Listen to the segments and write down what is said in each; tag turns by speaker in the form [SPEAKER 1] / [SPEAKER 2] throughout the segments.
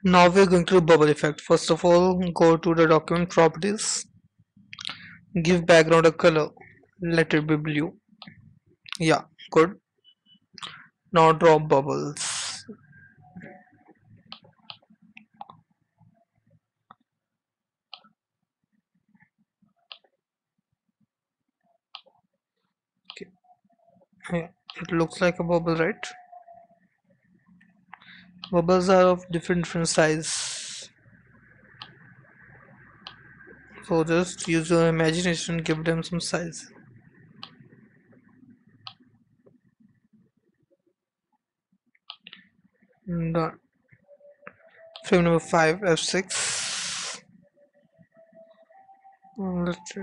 [SPEAKER 1] Now we're going to do bubble effect. First of all, go to the document properties, give background a color, let it be blue. Yeah, good. Now draw bubbles. Okay. Yeah, it looks like a bubble, right? Bubbles are of different size. So just use your imagination, give them some size. Done. Frame number 5, F6. Let's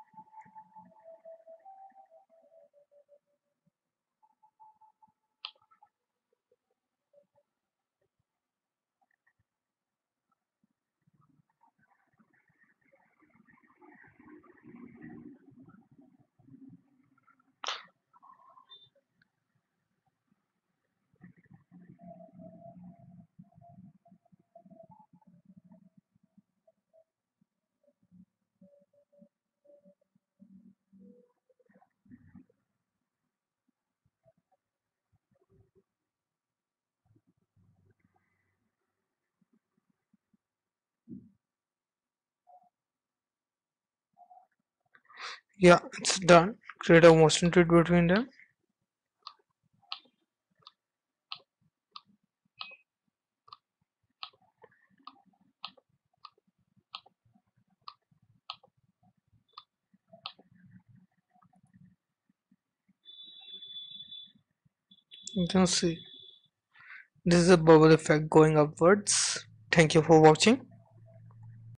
[SPEAKER 1] Yeah, it's done. Create a motion grid between them. You can see this is a bubble effect going upwards. Thank you for watching.